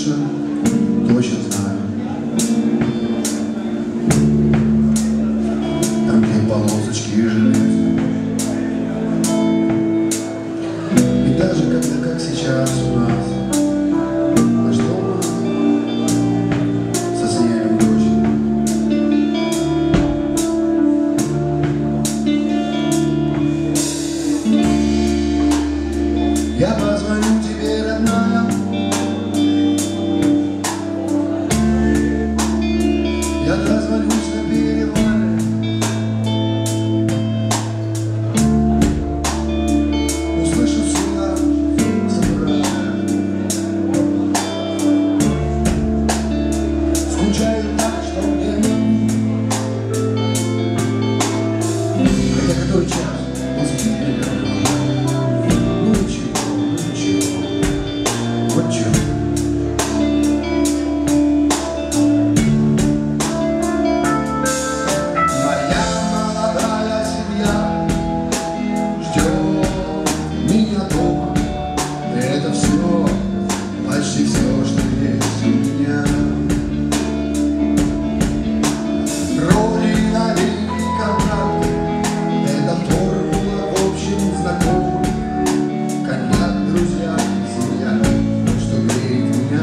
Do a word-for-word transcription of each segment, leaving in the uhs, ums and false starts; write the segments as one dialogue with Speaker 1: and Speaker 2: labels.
Speaker 1: точно, точно знаю. Тонкие полосочки и железо. И даже когда, как сейчас у нас, наш дома со снегом дождь. Я позвоню тебе, родная. Я дозвонюсь на перевале. Услышу сына самурая. Скучаю так, что мне. Хотя который час? Он спит, наверное. Ну ничего, ну ничего. Вот чего. Почти все, что есть у меня. Родина, контракт, это формула в общем знакомых. Коньяк, друзья, семья, что греет меня.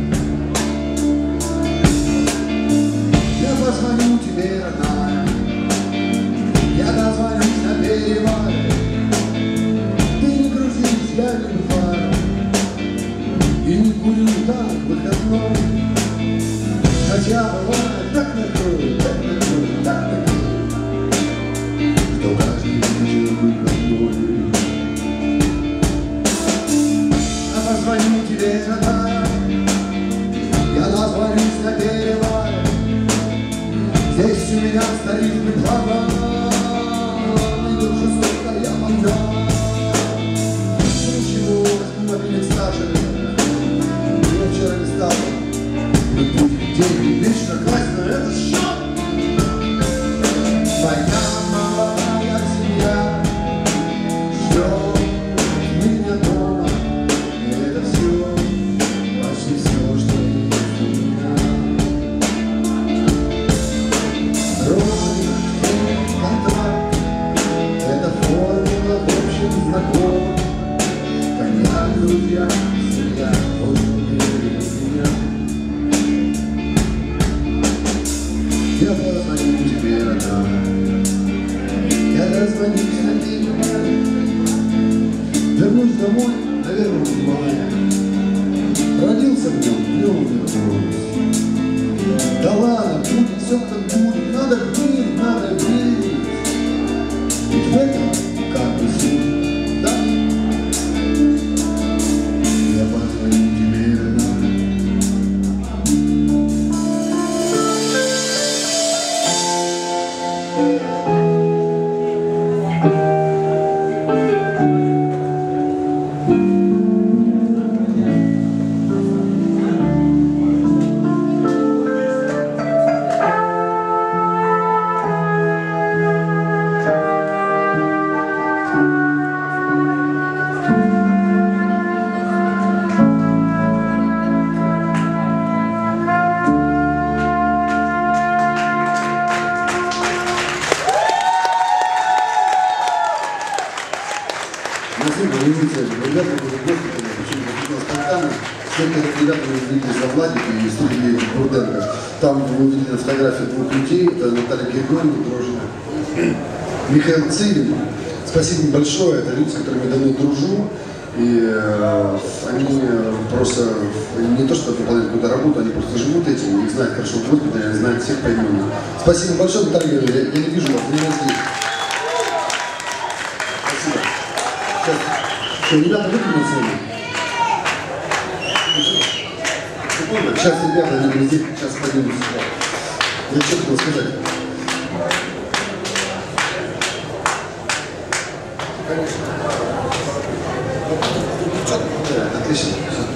Speaker 1: Я позвоню тебе, родная. Я дозвонюсь на перевале. Ты не грузись, я не бываю. И не курю так выходной. Хотя бывает так накрою, так накрою, так накрою, что каждый вечер выходной. Я позвоню тебе, родная. Я дозвонюсь на перевале. Здесь у меня старинный план. И тут жестоко я подам. Ничего, возьму мобильник стажа. Вчера не стало. Мы будем день вечно класть на этот счет. Моя молодая семья ждет меня дома. И это все, почти все, что есть у меня. Родина, контракт, это формула в общем знакомых. Коньяк, друзья, семья, очень. Я позвоню тебе, родная. Я дозвонюсь на перевале. Вернусь домой, наверное, в мае. Родился в нем, в нем вернусь. Да ладно, будет все как будет. Надо верить, надо верить. Ведь в этом как бы суть, да? Я позвоню тебе, родная. Ребята были гости, почему-то спонтанно. Сколько ребята мы видели за Владика и студии Бурденко. Там вы увидели фотографии двух людей. Это Наталья Григорьевна Дрожина, Михаил Цивин. Спасибо им большое. Это люди, с которыми я давно дружу. И э, они просто не то что выполняют какую-то работу, они просто живут этим, их знают хорошо в госпитале, они знают всех поименно. Спасибо большое, Наталья Григорьевна. Я, я не вижу вас, не здесь. Спасибо. Сейчас. Что, ребята выключили сцену? Сейчас ребята, они здесь сейчас поднимутся. Я что хотел сказать? Конечно. Да, отлично.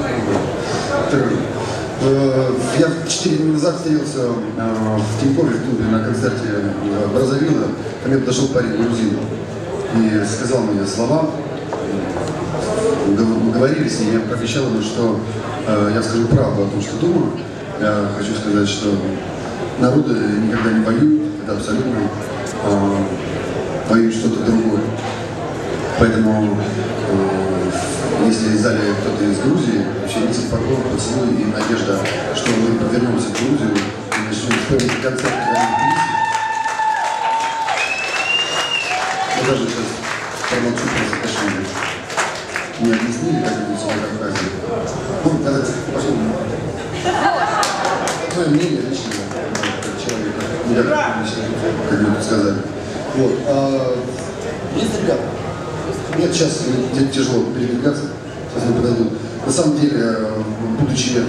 Speaker 1: Я четыре дня назад встретился в Тинькове, в клубе, на концерте Бразовилла. Ко мне подошел парень грузин и сказал мне слова. мы говорились, и я пообещал ему, что э, я скажу правду о том, что думаю. Я хочу сказать, что народы никогда не воюют, это абсолютно э, воюют что-то другое. Поэтому, э, если в зале кто-то из Грузии, вообще низкий поклон, поцелуй и надежда, что мы повернемся в Грузию и начнем вспомнить концерт Олимпийский. Я даже сейчас промолчу про Саакашвили. Не объяснили, как это все на Кавказе. Ну, когда пошел. Твое мнение личное, как человека. Не я как лично, как мне тут сказали. Вот. А, есть ребята. Нет, сейчас мне тяжело передвигаться. Сейчас мне подойдут. На самом деле, будучи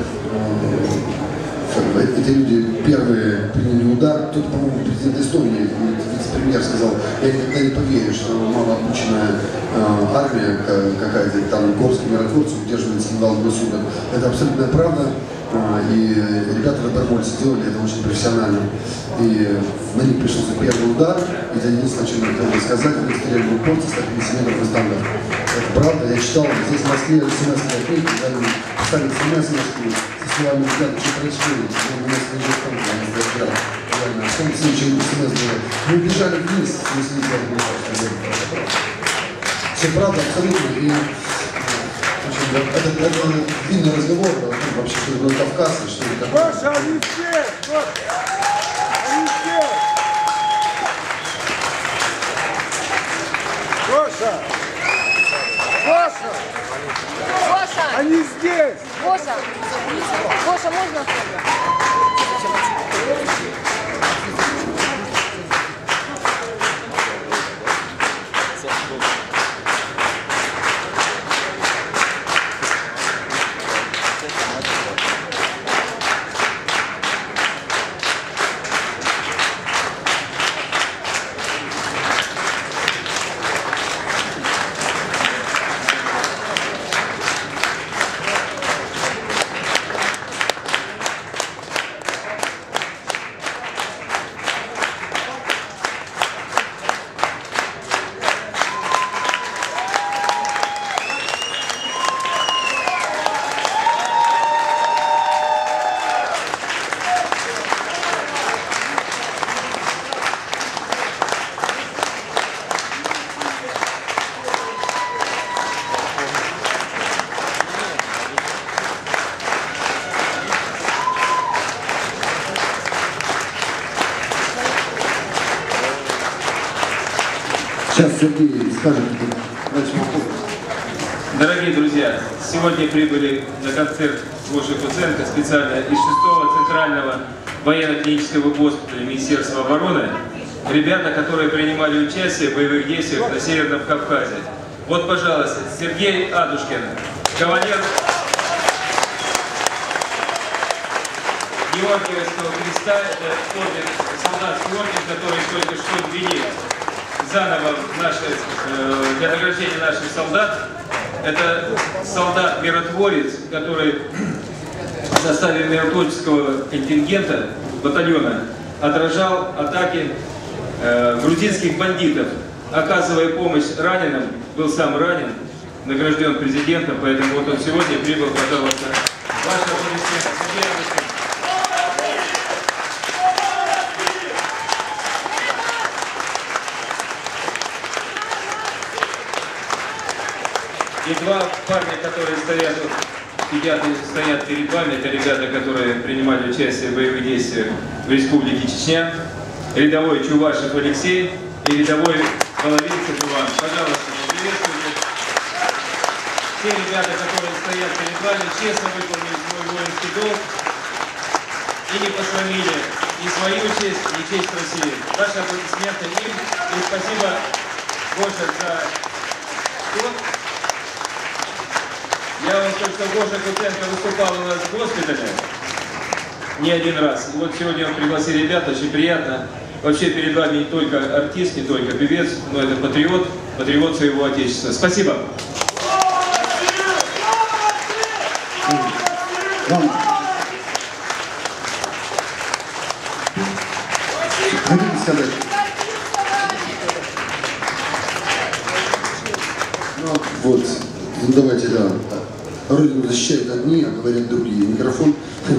Speaker 1: эти люди первые приняли удар, кто-то, по-моему, президент Эстонии, вице-премьер сказал, я никогда не поверю, что малообученная э, армия какая-то, там горские миротворцы удерживает скандал в государстве. Это абсолютная правда, э, и ребята добровольцы сделали это очень профессионально. И на них пришелся первый удар, и это единственное, о чем я хотел бы сказать, они стреляли в упор со ста пятидесяти метров из танков. Это правда, я читал, здесь в Москве смс-ки отметили, когда они ставят смс-ки со словами, ребята, что происходит, у нас не идет танк, они сдают. Реально, в том случае смс было. Мы убежали вниз, в смысле, все правда, абсолютно. И общем, это, это длинный разговор, вообще, что такое Кавказ, и что это такое.
Speaker 2: Гоша, они здесь! Они здесь! Гоша! Гоша!
Speaker 3: Гоша!
Speaker 2: Они здесь!
Speaker 3: Гоша! Гоша, можно?
Speaker 1: Сейчас Сергей скажет, дальше.
Speaker 4: Дорогие друзья, сегодня прибыли на концерт Гоши Куценко специально из шестого Центрального военно-клинического госпиталя Министерства обороны ребята, которые принимали участие в боевых действиях на Северном Кавказе. Вот, пожалуйста, Сергей Адушкин, кавалер Георгиевского креста, это орден, солдатский орден, который только что ввели заново наши, э, для награждения наших солдат. Это солдат-миротворец, который в составе миротворческого контингента, батальона, отражал атаки э, грузинских бандитов, оказывая помощь раненым, был сам ранен, награжден президентом, поэтому вот он сегодня прибыл, пожалуйста, ваши аплодисменты. И два парня, которые стоят, сидят и стоят перед вами, это ребята, которые принимали участие в боевых действиях в Республике Чечня. Рядовой Чувашев Алексей и рядовой Воловинцев Иван. Пожалуйста, приветствуйте. Те ребята, которые стоят перед вами, честно выполнили свой воинский долг и не посрамили ни свою честь, ни честь России. Ваши аплодисменты им. И спасибо, Гоша, за то. Я вам скажу, что Гоша Куценко выступал у нас в госпитале не один раз. И вот сегодня он пригласил ребят, очень приятно. Вообще перед вами не только артист, не только певец, но это патриот, патриот своего отечества. Спасибо.
Speaker 1: Вам хотите сказать? Ну, вот. Ну давайте, да. Родину защищают одни, а говорят другие. Микрофон.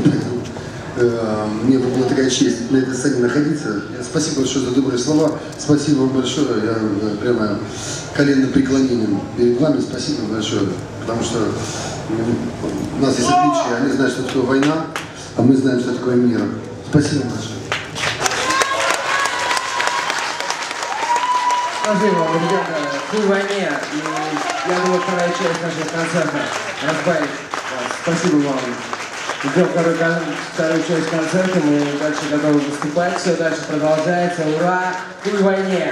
Speaker 1: Мне была такая честь на этой сцене находиться. Спасибо большое за добрые слова. Спасибо вам большое. Я прямо коленным преклонением перед вами. Спасибо большое. Потому что у нас есть отличия. Они знают, что такое война, а мы знаем, что такое мир. Спасибо большое.
Speaker 2: Спасибо, ребята. Хуй войне. И я думаю, вторая часть нашего концерта разбавит вас. Спасибо вам. Идем вторую, вторую часть концерта. Мы дальше готовы выступать. Все дальше продолжается. Ура! Хуй войне!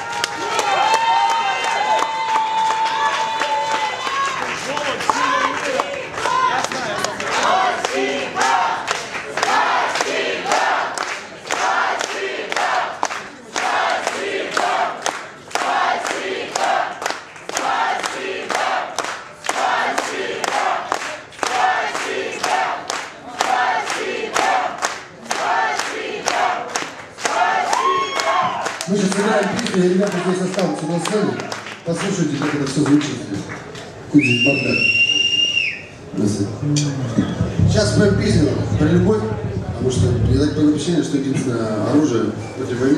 Speaker 1: Мы сейчас сыграем песню, и ребята здесь останутся на сцене. Послушайте, как это все звучит здесь. Какой здесь бардак. Сейчас споем песню про любовь, потому что мне так было впечатление, что единственное оружие против войны.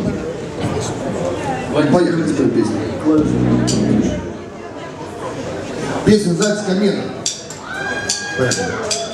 Speaker 1: Поехали, споем песню. Песня называется «Комета». Поехали.